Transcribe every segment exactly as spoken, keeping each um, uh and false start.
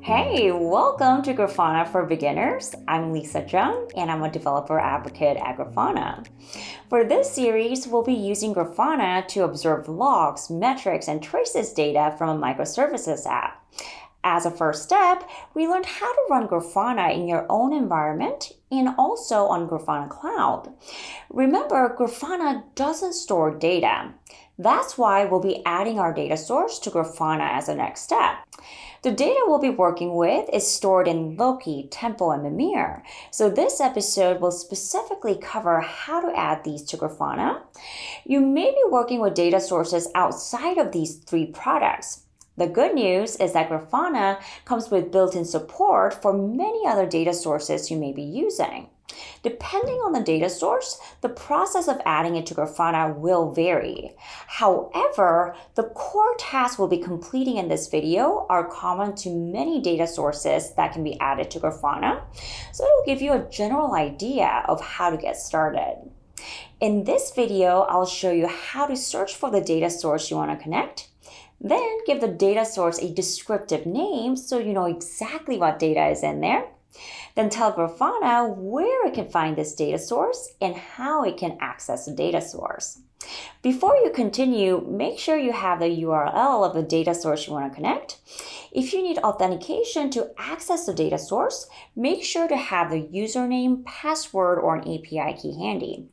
Hey, welcome to Grafana for Beginners. I'm Lisa Jung, and I'm a developer advocate at Grafana. For this series, we'll be using Grafana to observe logs, metrics, and traces data from a microservices app. As a first step, we learned how to run Grafana in your own environment and also on Grafana Cloud. Remember, Grafana doesn't store data. That's why we'll be adding our data source to Grafana as a next step. The data we'll be working with is stored in Loki, Tempo, and Mimir. So this episode will specifically cover how to add these to Grafana. You may be working with data sources outside of these three products. The good news is that Grafana comes with built-in support for many other data sources you may be using. Depending on the data source, the process of adding it to Grafana will vary. However, the core tasks we'll be completing in this video are common to many data sources that can be added to Grafana, so it'll give you a general idea of how to get started. In this video, I'll show you how to search for the data source you want to connect, then give the data source a descriptive name so you know exactly what data is in there. Then tell Grafana where it can find this data source and how it can access the data source. Before you continue, make sure you have the U R L of the data source you want to connect. If you need authentication to access the data source, make sure to have the username, password, or an A P I key handy.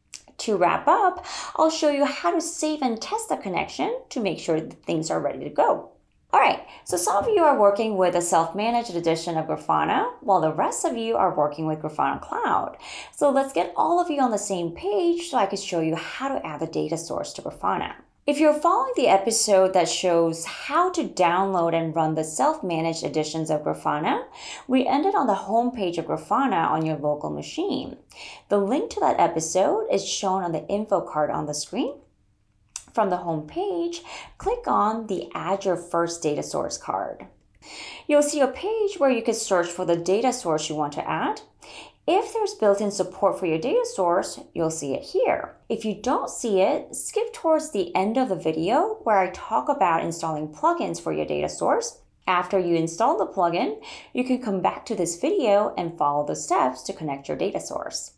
To wrap up, I'll show you how to save and test the connection to make sure that things are ready to go. All right, so some of you are working with a self-managed edition of Grafana, while the rest of you are working with Grafana Cloud. So let's get all of you on the same page so I can show you how to add the data source to Grafana. If you're following the episode that shows how to download and run the self-managed editions of Grafana, we ended on the home page of Grafana on your local machine. The link to that episode is shown on the info card on the screen. From the home page, click on the Add Your First Data Source card. You'll see a page where you can search for the data source you want to add. If there's built-in support for your data source, you'll see it here. If you don't see it, skip towards the end of the video where I talk about installing plugins for your data source. After you install the plugin, you can come back to this video and follow the steps to connect your data source.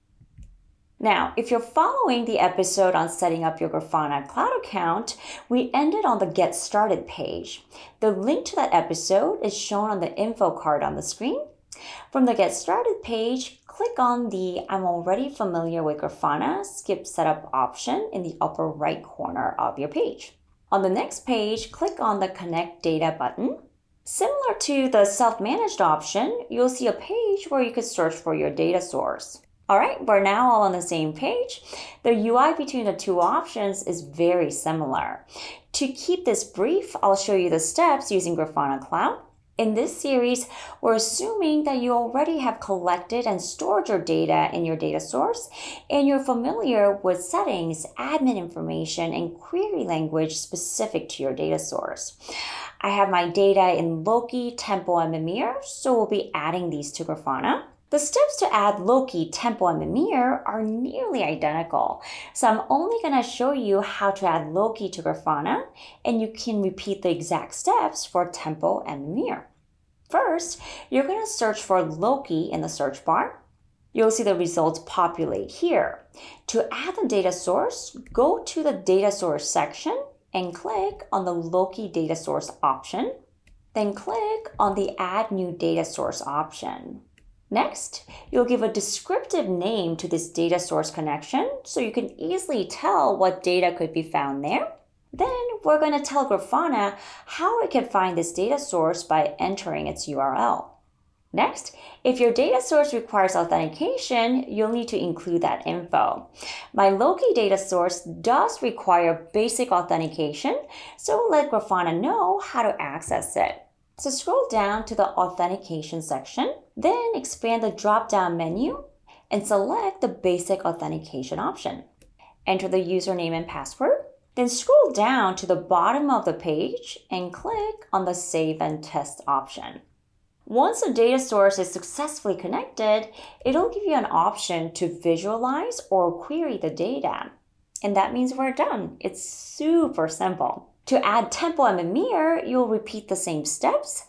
Now, if you're following the episode on setting up your Grafana Cloud account, we ended on the Get Started page. The link to that episode is shown on the info card on the screen. From the Get Started page, click on the I'm already familiar with Grafana Skip Setup option in the upper right corner of your page. On the next page, click on the Connect Data button. Similar to the self-managed option, you'll see a page where you can search for your data source. All right, we're now all on the same page. The U I between the two options is very similar. To keep this brief, I'll show you the steps using Grafana Cloud. In this series, we're assuming that you already have collected and stored your data in your data source, and you're familiar with settings, admin information, and query language specific to your data source. I have my data in Loki, Tempo, and Mimir, so we'll be adding these to Grafana. The steps to add Loki, Tempo, and Mimir are nearly identical, so I'm only going to show you how to add Loki to Grafana, and you can repeat the exact steps for Tempo and Mimir. First, you're going to search for Loki in the search bar. You'll see the results populate here. To add the data source, go to the Data Source section and click on the Loki Data Source option. Then click on the Add New Data Source option. Next, you'll give a descriptive name to this data source connection so you can easily tell what data could be found there. Then we're going to tell Grafana how it can find this data source by entering its U R L. Next, if your data source requires authentication, you'll need to include that info. My Loki data source does require basic authentication, so we'll let Grafana know how to access it. So scroll down to the authentication section, then expand the drop-down menu and select the basic authentication option. Enter the username and password, then scroll down to the bottom of the page and click on the Save and Test option. Once the data source is successfully connected, it'll give you an option to visualize or query the data. And that means we're done. It's super simple. To add Tempo and Mimir, you'll repeat the same steps.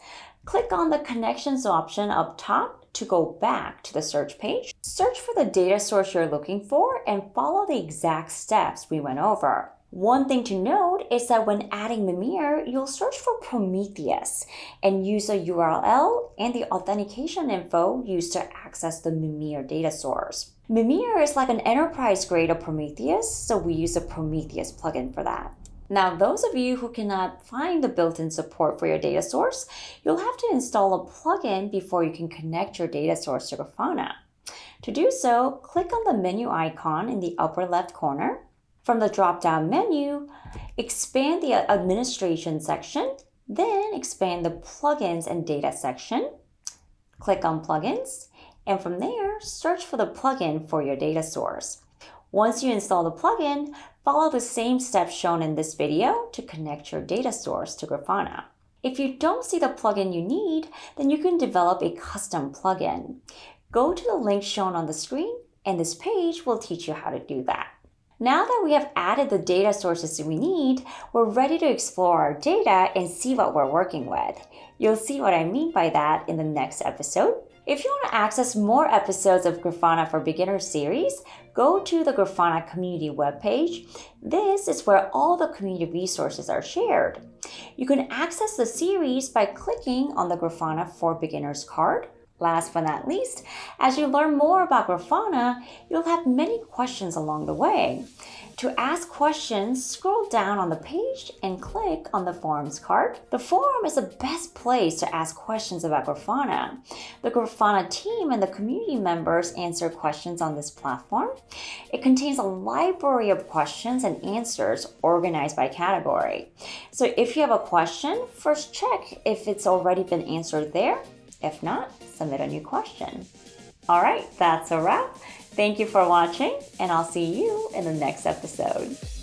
Click on the Connections option up top to go back to the search page. Search for the data source you're looking for and follow the exact steps we went over. One thing to note is that when adding Mimir, you'll search for Prometheus and use the U R L and the authentication info used to access the Mimir data source. Mimir is like an enterprise grade of Prometheus, so we use a Prometheus plugin for that. Now, those of you who cannot find the built-in support for your data source, you'll have to install a plugin before you can connect your data source to Grafana. To do so, click on the menu icon in the upper left corner. From the drop-down menu, expand the administration section, then expand the plugins and data section. Click on plugins, and from there, search for the plugin for your data source. Once you install the plugin, follow the same steps shown in this video to connect your data source to Grafana. If you don't see the plugin you need, then you can develop a custom plugin. Go to the link shown on the screen, and this page will teach you how to do that. Now that we have added the data sources we need, we're ready to explore our data and see what we're working with. You'll see what I mean by that in the next episode. If you want to access more episodes of Grafana for Beginners series, go to the Grafana community webpage. This is where all the community resources are shared. You can access the series by clicking on the Grafana for Beginners card. Last but not least, as you learn more about Grafana, you'll have many questions along the way. To ask questions, scroll down on the page and click on the Forums card. The forum is the best place to ask questions about Grafana. The Grafana team and the community members answer questions on this platform. It contains a library of questions and answers organized by category. So if you have a question, first check if it's already been answered there. If not, submit a new question. All right, that's a wrap. Thank you for watching, and I'll see you in the next episode.